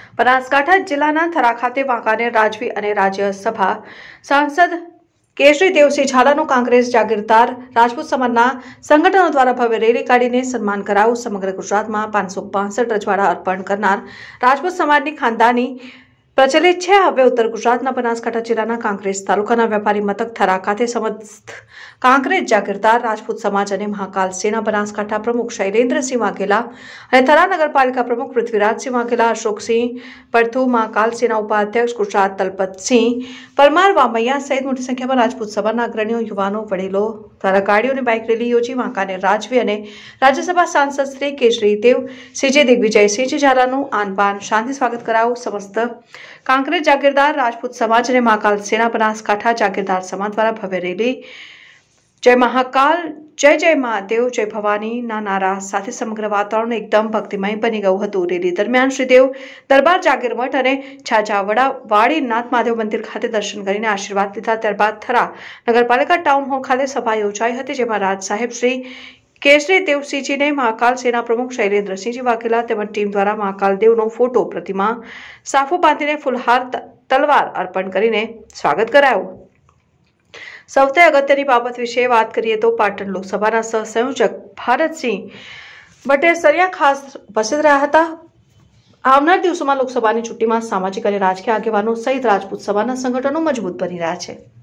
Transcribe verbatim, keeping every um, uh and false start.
બનાસકાંઠા જિલ્લાના થરા ખાતે વાંકાનેર રાજવી અને રાજ્યસભા સાંસદ કેશરી દેવસિંહ ઝાલાનું કોંગ્રેસ જાગીરદાર રાજપૂત સમાજના સંગઠનો દ્વારા ભવ્ય રેલી કાઢીને સન્માન કરાયું। સમગ્ર ગુજરાતમાં પાંચસો બાસઠ રજવાડા અર્પણ કરનાર રાજપૂત સમાજની ખાનદાની પ્રચલિત છે। હવે ઉત્તર ગુજરાતના બનાસકાંઠા જિલ્લાના કોંગ્રેસ તાલુકાના વેપારી મથક થરા ખાતે સમસ્ત કોંગ્રેસ જાગીરદાર રાજપૂત સમાજ અને મહાકાલ સેના બનાસકાંઠા પ્રમુખ શૈલેન્દ્રસિંહ વાઘેલા અને થરા નગરપાલિકા પ્રમુખ પૃથ્વીરાજસિંહ વાઘેલા, અશોકસિંહ પડથુ, મહાકાલ સેના ઉપાધ્યક્ષ ગુજરાત દલપતસિંહ પરમાર, વામૈયા સહિત મોટી સંખ્યામાં રાજપૂત સમાજના અગ્રણીઓ, યુવાનો, વડીલો દ્વારા ગાડીઓ અને બાઇક રેલી યોજી વાંકાનેર રાજવી અને રાજ્યસભા સાંસદ શ્રી કેશરી દેવસિંહ દિગ્વિજયસિંહ ઝાલાનું આન બાન શાનથી સ્વાગત કરાયું। સમસ્ત કોંગ્રેસ જાગીરદાર રાજપૂત સમાજ અને મહાકાલ સેના બનાસકાંઠા જાગીરદાર સમાજ દ્વારા ભવ્ય રેલી જય મહાકાલ, જય જય મહાદેવ, જય ભવાની ના નારા સાથે સમગ્ર વાતાવરણ એકદમ ભક્તિમય બની ગયું હતું। રેલી દરમિયાન શ્રીદેવ દરબાર જાગીર મઠ અને છાજાવડા વાડી નાથ મહાદેવ મંદિર ખાતે દર્શન કરીને આશીર્વાદ લીધા। ત્યારબાદ થરા નગરપાલિકા ટાઉન હોલ ખાતે સભા યોજાઈ હતી, જેમાં રાજ સાહેબ શ્રી કેશરી દેવસિંહજીને મહાકાલ સેના પ્રમુખ શૈલેન્દ્રસિંહ વાઘેલા તેમજ ટીમ દ્વારા મહાકાલ દેવનો ફોટો, પ્રતિમા, સાફો બાંધીને ફુલહાર, તલવાર અર્પણ કરીને સ્વાગત કરાયું। સૌથી અગત્યની બાબત વિશે વાત કરીએ તો પાટણ લોકસભાના સહસંયોજક ભારતસિંહ બટેસરિયા ખાસ ઉપસ્થિત રહ્યા હતા। આવનાર દિવસોમાં લોકસભાની ચૂંટણીમાં સામાજિક અને રાજકીય આગેવાનો સહિત રાજપૂત સમાજના સંગઠનો મજબૂત બની રહ્યા છે।